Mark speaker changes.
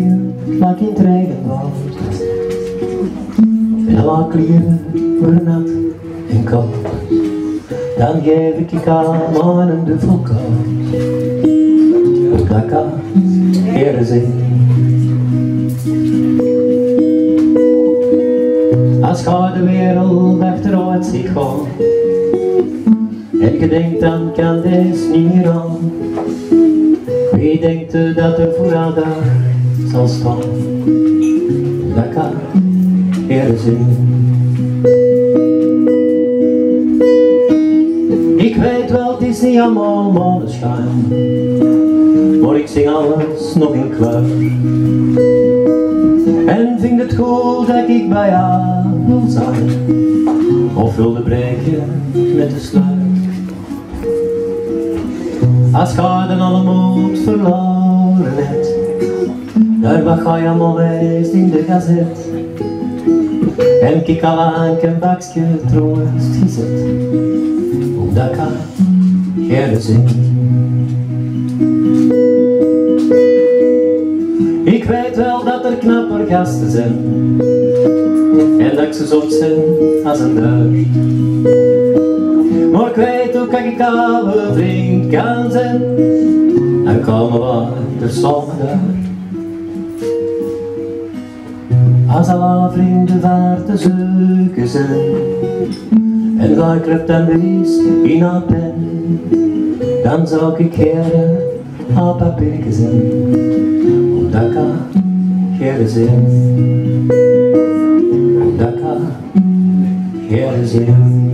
Speaker 1: weer, vlak in het regenwoud. En alle kleren worden nat en koud. Dan geef ik aan een duffel koud. Dat kan eerder zijn. Als gaat de wereld achteruit zich gaan. En je denkt dan kan deze niet meer aan. Wie denkt dat er voor altijd zal staan? Dat kan eerder zijn. Ik weet wel, het is niet allemaal maneschijn, maar ik zing alles nog in kleur. En vind het goed dat ik bij jou wil zijn, of wilde breken met de sluier. Als je dan alle moed verloren hebt, daar wat ga je allemaal lezen in de gazet. En kijk al aan een bakje troost gezet, dat kan geen zin. Ik weet wel dat er knapper gasten zijn, en dat ik ze zot zijn als een deur. Maar ik weet ook dat ik alle vriend kan zijn, en komen wat er zal me daar. Als alle vrienden vaart te zoeken zijn, en ga ik er dan wees in haar pen, dan zou ik geen haar papiertje zijn, dat kan geen zin, dat kan geen zin.